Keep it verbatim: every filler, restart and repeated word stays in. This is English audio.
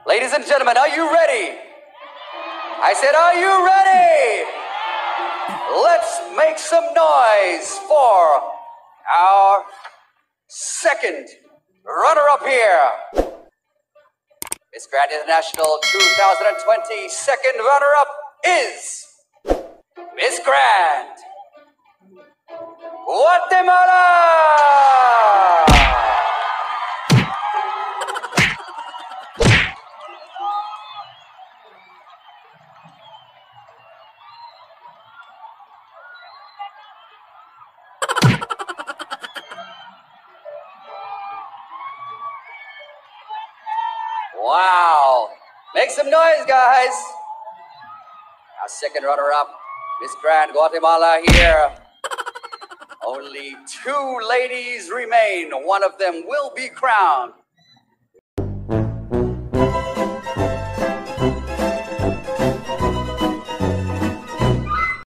Ladies and gentlemen, are you ready? I said, are you ready? Let's make some noise for our second runner-up here. Miss Grand International twenty twenty second runner-up is Miss Grand Guatemala! Wow. Make some noise, guys. Our second runner-up, Miss Grand Guatemala here. Only two ladies remain. One of them will be crowned